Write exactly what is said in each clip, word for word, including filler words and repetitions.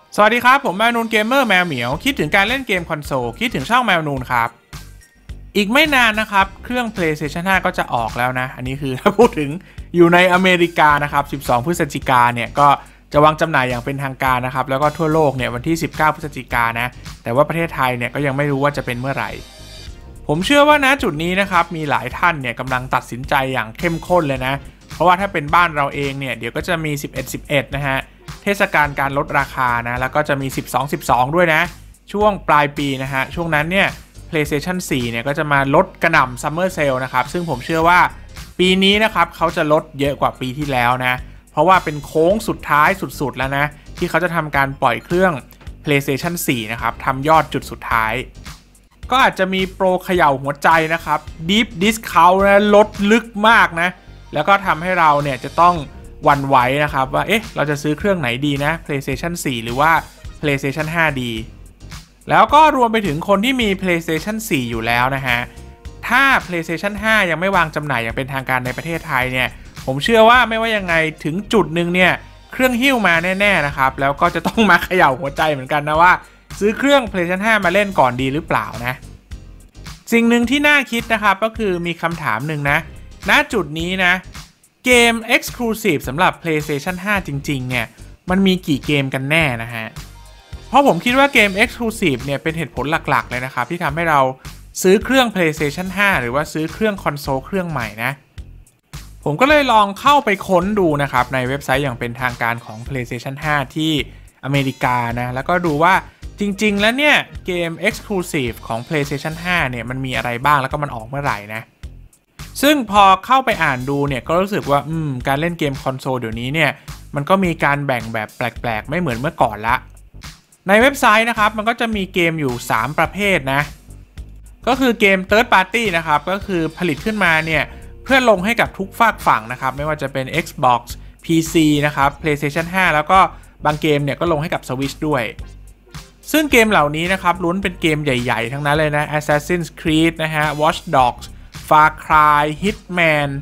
สวัสดีครับผมแมวนูนเกมเมอร์แมวเหมียวคิดถึงการเล่นเกมคอนโซลคิดถึงช่องแมวนูนครับอีกไม่นานนะครับเครื่อง PlayStation ห้าก็จะออกแล้วนะอันนี้คือถ้าพูดถึงอยู่ในอเมริกานะครับสิบสองพฤศจิกายนเนี่ยก็จะวางจำหน่ายอย่างเป็นทางการนะครับแล้วก็ทั่วโลกเนี่ยวันที่สิบเก้าพฤศจิกายนนะแต่ว่าประเทศไทยเนี่ยก็ยังไม่รู้ว่าจะเป็นเมื่อไหร่ผมเชื่อว่าณจุดนี้นะครับมีหลายท่านเนี่ยกำลังตัดสินใจอย่างเข้มข้นเลยนะเพราะว่าถ้าเป็นบ้านเราเองเนี่ยเดี๋ยวก็จะมีสิบเอ็ด สิบเอ็ดนะฮะเทศกาลการลดราคานะแล้วก็จะมีสิบสอง สิบสองด้วยนะช่วงปลายปีนะฮะช่วงนั้นเนี่ย PlayStation สี่เนี่ยก็จะมาลดกระหน่ำ Summer Sale นะครับซึ่งผมเชื่อว่าปีนี้นะครับเขาจะลดเยอะกว่าปีที่แล้วนะเพราะว่าเป็นโค้งสุดท้ายสุดๆแล้วนะที่เขาจะทำการปล่อยเครื่อง PlayStation สี่นะครับทำยอดจุดสุดท้ายก็อาจจะมีโปรเขย่าหัวใจนะครับ Deep Discount นะลดลึกมากนะแล้วก็ทำให้เราเนี่ยจะต้องหวั่นไหวนะครับว่าเอ๊ะเราจะซื้อเครื่องไหนดีนะ PlayStation สี่ หรือว่า PlayStation ห้า ดีแล้วก็รวมไปถึงคนที่มี PlayStation สี่ อยู่แล้วนะฮะถ้า PlayStation ห้า ยังไม่วางจำหน่ายอย่างเป็นทางการในประเทศไทยเนี่ยผมเชื่อว่าไม่ว่ายังไงถึงจุดหนึ่งเนี่ยเครื่องหิ้วมาแน่ๆนะครับแล้วก็จะต้องมาเขย่าหัวใจเหมือนกันนะว่าซื้อเครื่อง PlayStation ห้า มาเล่นก่อนดีหรือเปล่านะสิ่งหนึ่งที่น่าคิดนะครับก็คือมีคำถามหนึ่งนะณจุดนี้นะเกม Exclusive สำหรับ PlayStation ห้า จริงๆเนี่ยมันมีกี่เกมกันแน่นะฮะเพราะผมคิดว่าเกม Exclusive เนี่ยเป็นเหตุผลหลักๆเลยนะครับที่ทำให้เราซื้อเครื่อง PlayStation ห้า หรือว่าซื้อเครื่องคอนโซลเครื่องใหม่นะผมก็เลยลองเข้าไปค้นดูนะครับในเว็บไซต์อย่างเป็นทางการของ PlayStation ห้า ที่อเมริกานะแล้วก็ดูว่าจริงๆแล้วเนี่ยเกม Exclusive ของ PlayStation ห้า เนี่ยมันมีอะไรบ้างแล้วก็มันออกเมื่อไหร่นะซึ่งพอเข้าไปอ่านดูเนี่ยก็รู้สึกว่าอืมการเล่นเกมคอนโซลเดี๋ยวนี้เนี่ยมันก็มีการแบ่งแบบแปลกๆไม่เหมือนเมื่อก่อนละในเว็บไซต์นะครับมันก็จะมีเกมอยู่สามประเภทนะก็คือเกม Third Party นะครับก็คือผลิตขึ้นมาเนี่ยเพื่อลงให้กับทุกฝากฝั่งนะครับไม่ว่าจะเป็น Xbox พี ซี นะครับ PlayStation ห้า แล้วก็บางเกมเนี่ยก็ลงให้กับ Switch ด้วยซึ่งเกมเหล่านี้นะครับล้วนเป็นเกมใหญ่ๆทั้งนั้นเลยนะ Assassin's Creed นะฮะ Watch Dogs Far Cry Hitman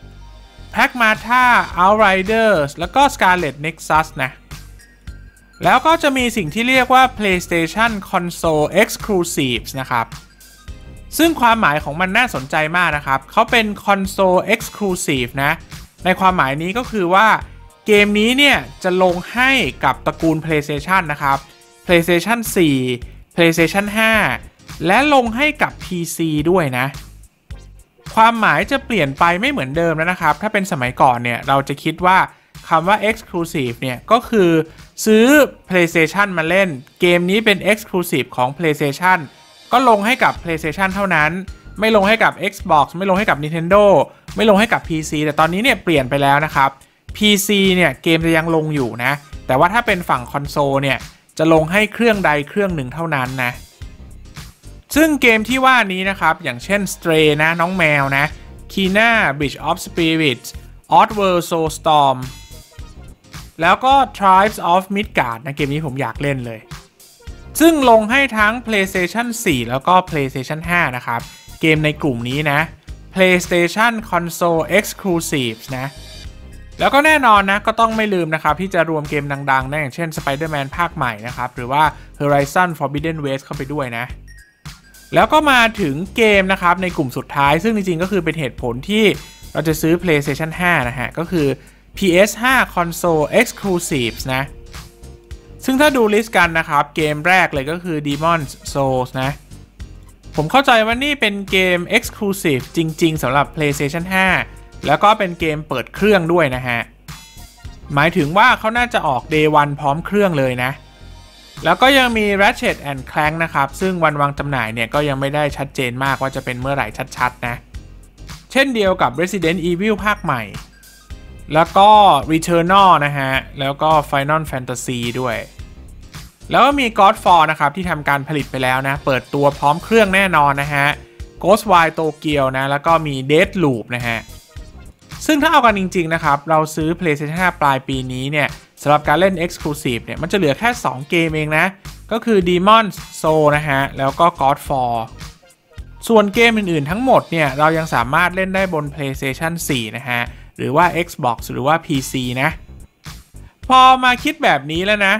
Pragmata Outriders แล้วก็ Scarlet Nexus นะแล้วก็จะมีสิ่งที่เรียกว่า PlayStation Console Exclusives นะครับซึ่งความหมายของมันน่าสนใจมากนะครับเขาเป็น Console Exclusive นะในความหมายนี้ก็คือว่าเกมนี้เนี่ยจะลงให้กับตระกูล PlayStation นะครับ PlayStation สี่ PlayStation ห้า และลงให้กับ พี ซี ด้วยนะความหมายจะเปลี่ยนไปไม่เหมือนเดิมแล้วนะครับถ้าเป็นสมัยก่อนเนี่ยเราจะคิดว่าคำว่า Exclusive เนี่ยก็คือซื้อ PlayStation มาเล่นเกมนี้เป็น Exclusive ของ PlayStation ก็ลงให้กับ PlayStation เท่านั้นไม่ลงให้กับ Xbox ไม่ลงให้กับ Nintendo ไม่ลงให้กับ พี ซี แต่ตอนนี้เนี่ยเปลี่ยนไปแล้วนะครับ พี ซี เนี่ยเกมจะยังลงอยู่นะแต่ว่าถ้าเป็นฝั่งคอนโซลเนี่ยจะลงให้เครื่องใดเครื่องหนึ่งเท่านั้นนะซึ่งเกมที่ว่านี้นะครับอย่างเช่น Stray นะน้องแมวนะ Kena Bridge of Spirits Oddworld Soulstorm แล้วก็ Tribes of Midgard นะเกมนี้ผมอยากเล่นเลยซึ่งลงให้ทั้ง PlayStation สี่ แล้วก็ PlayStation ห้า นะครับเกมในกลุ่มนี้นะ PlayStation Console Exclusives นะแล้วก็แน่นอนนะก็ต้องไม่ลืมนะครับที่จะรวมเกมดังๆนะอย่างเช่น Spider-Man ภาคใหม่นะครับหรือว่า Horizon Forbidden West เข้าไปด้วยนะแล้วก็มาถึงเกมนะครับในกลุ่มสุดท้ายซึ่งจริงๆก็คือเป็นเหตุผลที่เราจะซื้อ PlayStation ห้า นะฮะก็คือ พี เอส ห้า Console Exclusives นะซึ่งถ้าดูลิสต์กันนะครับเกมแรกเลยก็คือ Demon's Souls นะผมเข้าใจว่านี่เป็นเกม Exclusive จริงๆสำหรับ PlayStation ห้า แล้วก็เป็นเกมเปิดเครื่องด้วยนะฮะหมายถึงว่าเขาน่าจะออก Day วันพร้อมเครื่องเลยนะแล้วก็ยังมี Ratchet and Clank นะครับซึ่งวันวางจำหน่ายเนี่ยก็ยังไม่ได้ชัดเจนมากว่าจะเป็นเมื่อไหร่ชัดๆนะเช่นเดียวกับ Resident Evil ภาคใหม่แล้วก็ Returnal นะฮะแล้วก็ Final Fantasy ด้วยแล้วก็มี Godfall นะครับที่ทำการผลิตไปแล้วนะเปิดตัวพร้อมเครื่องแน่นอนนะฮะ Ghostwire Tokyo นะแล้วก็มี Deathloop นะฮะซึ่งถ้าเอากันจริงๆนะครับเราซื้อ PlayStation ห้า ปลายปีนี้เนี่ยสำหรับการเล่น Exclusive เนี่ยมันจะเหลือแค่สองเกมเองนะก็คือ Demon's Souls นะฮะแล้วก็ Godfall ส่วนเกมอื่นๆทั้งหมดเนี่ยเรายังสามารถเล่นได้บน PlayStation สี่ นะฮะหรือว่า Xbox หรือว่า พี ซี นะพอมาคิดแบบนี้แล้วนะ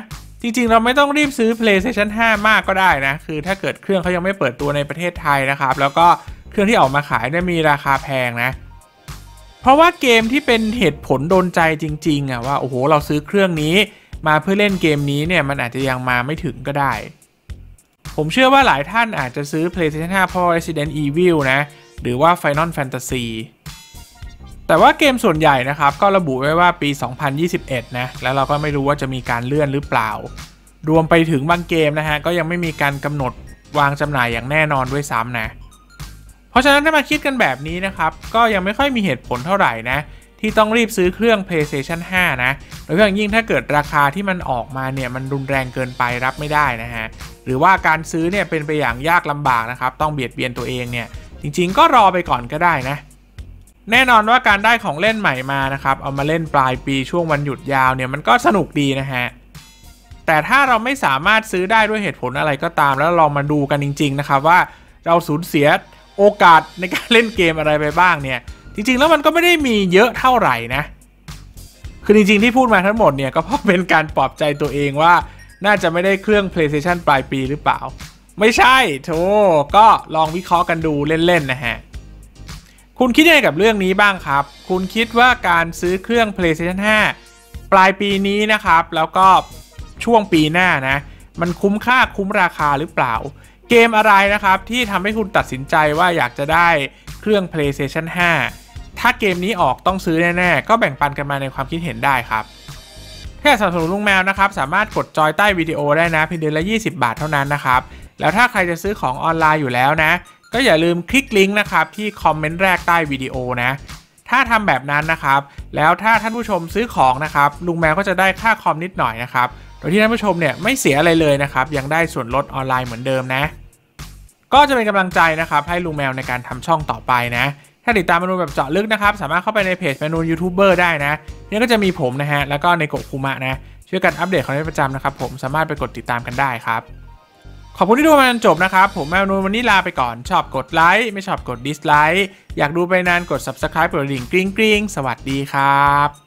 จริงๆเราไม่ต้องรีบซื้อ PlayStation ห้ามากก็ได้นะคือถ้าเกิดเครื่องเขายังไม่เปิดตัวในประเทศไทยนะครับแล้วก็เครื่องที่ออกมาขายเนี่ยมีราคาแพงนะเพราะว่าเกมที่เป็นเหตุผลโดนใจจริงๆอ่ะว่าโอ้โหเราซื้อเครื่องนี้มาเพื่อเล่นเกมนี้เนี่ยมันอาจจะยังมาไม่ถึงก็ได้ผมเชื่อว่าหลายท่านอาจจะซื้อ PlayStation ห้าเพราะ Resident Evil นะหรือว่า Final Fantasy แต่ว่าเกมส่วนใหญ่นะครับก็ระบุไว้ว่าปีสองพันยี่สิบเอ็ดนะแล้วเราก็ไม่รู้ว่าจะมีการเลื่อนหรือเปล่ารวมไปถึงบางเกมนะฮะก็ยังไม่มีการกำหนดวางจำหน่ายอย่างแน่นอนด้วยซ้ำนะเพราะฉะนั้นถ้ามาคิดกันแบบนี้นะครับก็ยังไม่ค่อยมีเหตุผลเท่าไหร่นะที่ต้องรีบซื้อเครื่อง PlayStation ห้านะโดยเฉพาะยิ่งถ้าเกิดราคาที่มันออกมาเนี่ยมันรุนแรงเกินไปรับไม่ได้นะฮะหรือว่าการซื้อเนี่ยเป็นไปอย่างยากลำบากนะครับต้องเบียดเบียนตัวเองเนี่ยจริงๆก็รอไปก่อนก็ได้นะแน่นอนว่าการได้ของเล่นใหม่มานะครับเอามาเล่นปลายปีช่วงวันหยุดยาวเนี่ยมันก็สนุกดีนะฮะแต่ถ้าเราไม่สามารถซื้อได้ด้วยเหตุผลอะไรก็ตามแล้วลองมาดูกันจริงๆนะครับว่าเราสูญเสียโอกาสในการเล่นเกมอะไรไปบ้างเนี่ยจริงๆแล้วมันก็ไม่ได้มีเยอะเท่าไหร่นะคือจริงๆที่พูดมาทั้งหมดเนี่ยก็เพราะเป็นการปลอบใจตัวเองว่าน่าจะไม่ได้เครื่อง PlayStation ปลายปีหรือเปล่าไม่ใช่โธ่ก็ลองวิเคราะห์กันดูเล่นๆนะฮะคุณคิดยังไงกับเรื่องนี้บ้างครับคุณคิดว่าการซื้อเครื่อง PlayStation ห้าปลายปีนี้นะครับแล้วก็ช่วงปีหน้านะมันคุ้มค่าคุ้มราคาหรือเปล่าเกมอะไรนะครับที่ทำให้คุณตัดสินใจว่าอยากจะได้เครื่อง PlayStation ห้าถ้าเกมนี้ออกต้องซื้อแน่ๆก็แบ่งปันกันมาในความคิดเห็นได้ครับถ้าอยากสนับสนุนลุงแมวนะครับสามารถกดจอยใต้วิดีโอได้นะเพียงเดือนละยี่สิบบาทเท่านั้นนะครับแล้วถ้าใครจะซื้อของออนไลน์อยู่แล้วนะก็อย่าลืมคลิกลิงก์นะครับที่คอมเมนต์แรกใต้วิดีโอนะถ้าทำแบบนั้นนะครับแล้วถ้าท่านผู้ชมซื้อของนะครับลุงแมวก็จะได้ค่าคอมนิดหน่อยนะครับโดยที่ท่านผู้ชมเนี่ยไม่เสียอะไรเลยนะครับยังได้ส่วนลดออนไลน์เหมือนเดิมนะก็จะเป็นกำลังใจนะครับให้ลุงแมวในการทำช่องต่อไปนะถ้าติดตามเมนูแบบเจาะลึกนะครับสามารถเข้าไปในเพจเมนูยูทูบเบอร์ได้นะนี่ก็จะมีผมนะฮะแล้วก็ในโกะคุมะนะช่วยกันอัปเดตของเป็นประจำนะครับผมสามารถไปกดติดตามกันได้ครับขอบคุณที่ดูมาจนจบนะครับผมแมวนูวันนี้ลาไปก่อนชอบกดไลค์ไม่ชอบกดดิสไลค์อยากดูไปนานกด ซับสไครบ์ กดกระดิ่งกริ๊งกริ๊งสวัสดีครับ